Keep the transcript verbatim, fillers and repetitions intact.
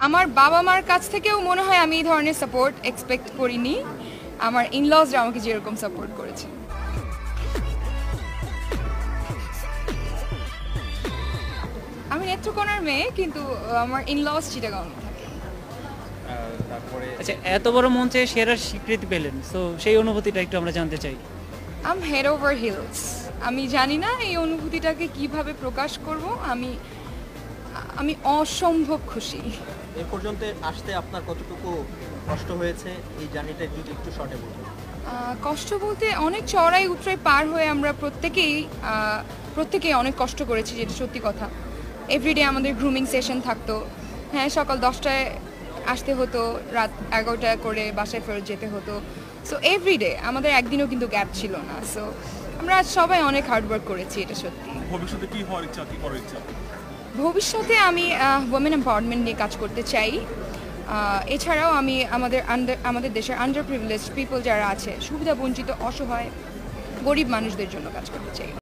আমার বাবা মার কাছ থেকেও মনে হয় আমি এই ধরনের সাপোর্ট এক্সপেক্ট করিনি। আমার ইনলজরা আমাকে যেরকম সাপোর্ট করেছে। আমি নেত্রকোনার মেয়ে, কিন্তু আমার ইনলজ চিটাগাঁও থাকে। তারপরে আচ্ছা, এত বড় মঞ্চে সেরা স্বীকৃতি পেলেন, তো সেই অনুভূতিটা একটু আমরা জানতে চাই। I'm head over heels. আমি জানি না এই অনুভূতিটাকে কিভাবে প্রকাশ করব। আমি আমি অসম্ভব খুশি। এ পর্যন্ত আসতে আপনার কতটুকু কষ্ট হয়েছে, এই জার্নিটা যদি একটু শর্টে বলুন। কষ্ট বলতে অনেক চড়াই উতরাই পার হয়ে আমরা প্রত্যেকেই প্রত্যেকেই অনেক কষ্ট করেছি, যেটা সত্যি কথা। এভরিডে আমাদের গ্রুমিং সেশন থাকতো। হ্যাঁ, সকাল দশটায় আসতে হতো, রাত এগারোটা করে বাসায় ফেরত যেতে হতো। সো এভরিডে আমাদের একদিনও কিন্তু গ্যাপ ছিল না। সো আমরা সবাই অনেক হার্ডওয়ার্ক করেছি, এটা সত্যি। ভবিষ্যতে কি হওয়ার ইচ্ছা, কি করার ইচ্ছা? ভবিষ্যতে আমি ওমেন এম্পাওয়ারমেন্ট নিয়ে কাজ করতে চাই। এছাড়াও আমি আমাদের আন্ডার আমাদের দেশের আন্ডার প্রিভিলেজড পিপল যারা আছে, সুবিধা বঞ্চিত, অসহায়, গরিব মানুষদের জন্য কাজ করতে চাই।